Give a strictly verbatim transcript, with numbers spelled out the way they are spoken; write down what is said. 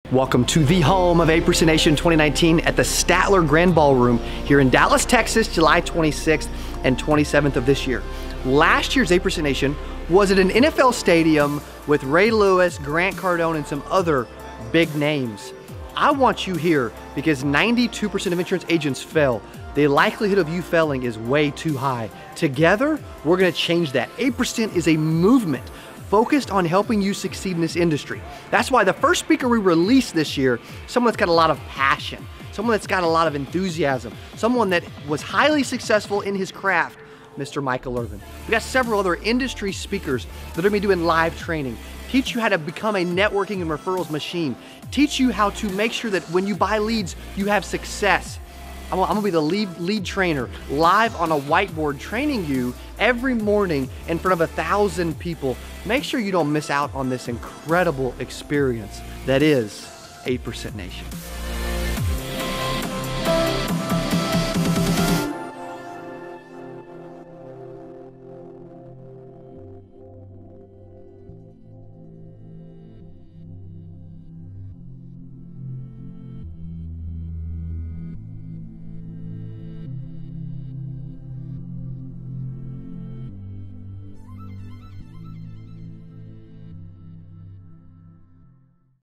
Welcome to the home of eight percent Nation twenty nineteen at the Statler Grand Ballroom here in Dallas, Texas, July twenty-sixth and twenty-seventh of this year. Last year's eight percent Nation was at an N F L stadium with Ray Lewis, Grant Cardone, and some other big names. I want you here because ninety-two percent of insurance agents fail. The likelihood of you failing is way too high. Together, we're gonna change that. eight percent is a movement focused on helping you succeed in this industry. That's why the first speaker we released this year, someone that's got a lot of passion, someone that's got a lot of enthusiasm, someone that was highly successful in his craft, Mister Michael Irvin. We got several other industry speakers that are gonna be doing live training, teach you how to become a networking and referrals machine, teach you how to make sure that when you buy leads, you have success. I'm gonna be the lead, lead trainer live on a whiteboard training you every morning in front of a thousand people. Make sure you don't miss out on this incredible experience that is eight percent Nation.